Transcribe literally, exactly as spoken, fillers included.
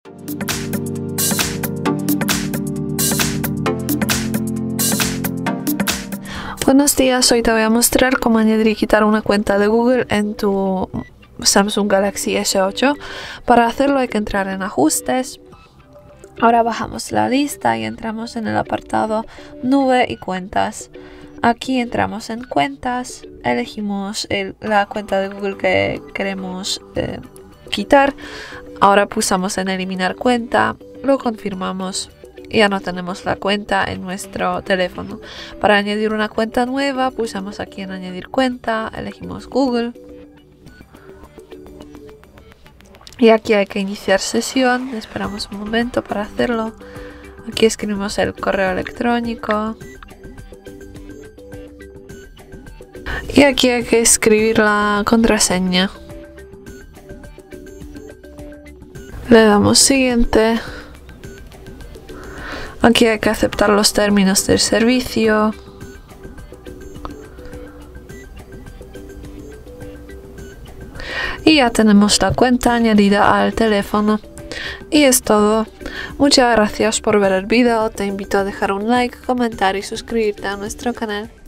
Buenos días, hoy te voy a mostrar cómo añadir y quitar una cuenta de Google en tu Samsung Galaxy S ocho. Para hacerlo hay que entrar en ajustes. Ahora bajamos la lista y entramos en el apartado Nube y cuentas. Aquí entramos en cuentas, elegimos el, la cuenta de Google que queremos eh, quitar. Ahora pulsamos en eliminar cuenta, lo confirmamos. Ya no tenemos la cuenta en nuestro teléfono. Para añadir una cuenta nueva, pulsamos aquí en añadir cuenta, elegimos Google. Y aquí hay que iniciar sesión, esperamos un momento para hacerlo. Aquí escribimos el correo electrónico. Y aquí hay que escribir la contraseña. Le damos siguiente. Aquí hay que aceptar los términos del servicio. Y ya tenemos la cuenta añadida al teléfono. Y es todo. Muchas gracias por ver el video. Te invito a dejar un like, comentar y suscribirte a nuestro canal.